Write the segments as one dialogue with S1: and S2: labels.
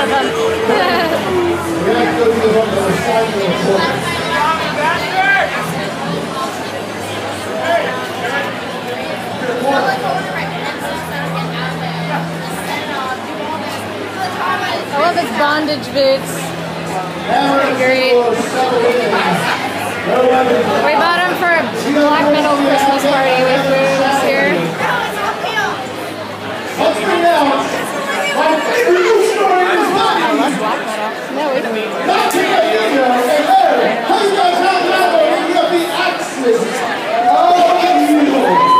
S1: of them.
S2: We have to go to the other side of the court.
S1: I love his bondage boots. Great. We bought him for a black metal Christmas party with boots here.
S2: Let's bring out my favorite story is not.
S1: I love black metal. No, we don't.
S2: Not today, how you guys have that one? You got the axes. Oh, beautiful.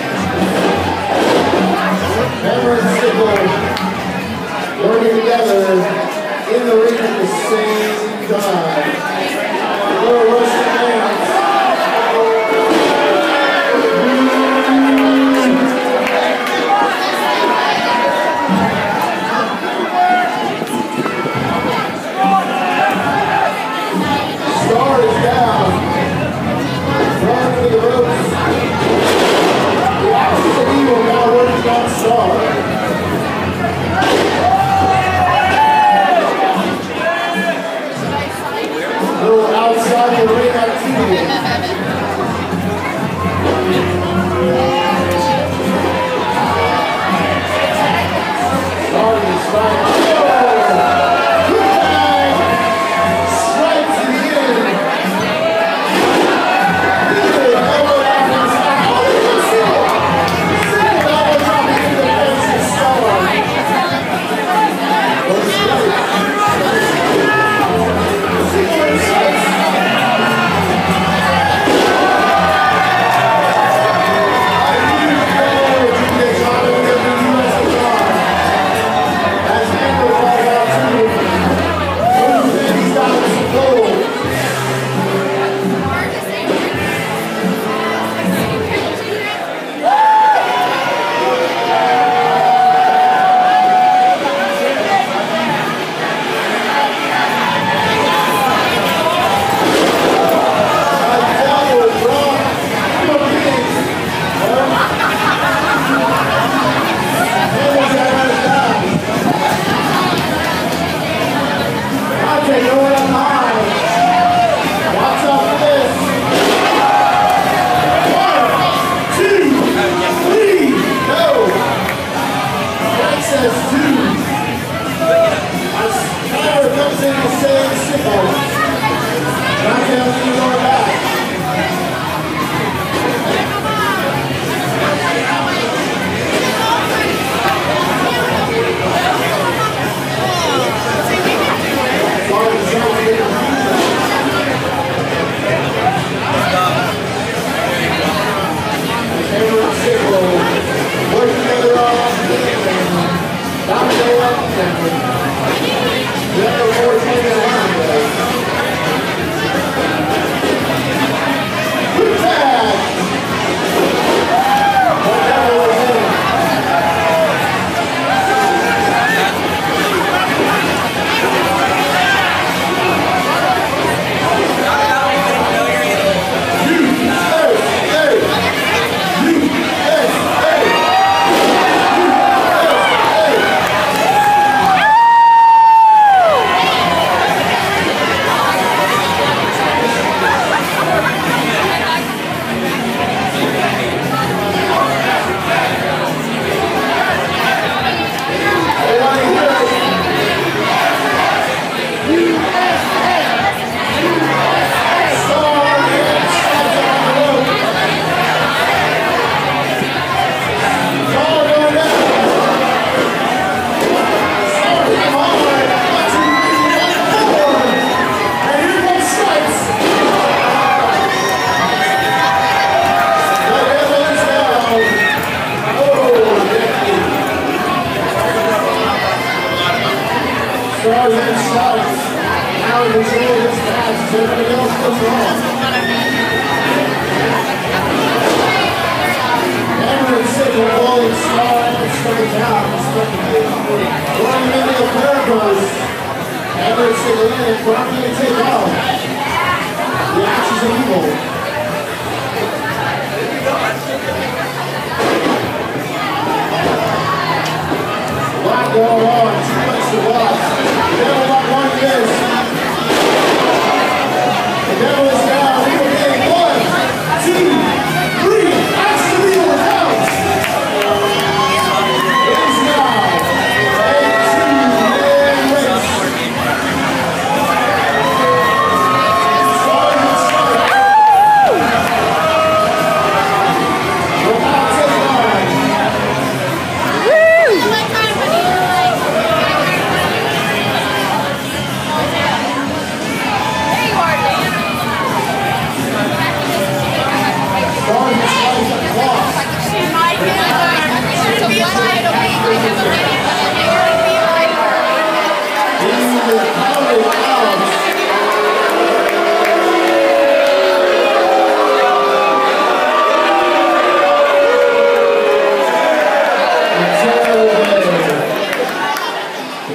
S2: Hammer and Sickle working together. in the ring at the same time. Little Russian dance. Star is down. Running to the ropes. The Axis of Evil now working on Star. Outside the ring activity. Starting is right. Good bang. Strikes again. Good elbow down inside. Oh, look at Sickle. Sickle elbow dropping into the face of Star. Sickle inside.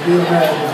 S2: Be a man.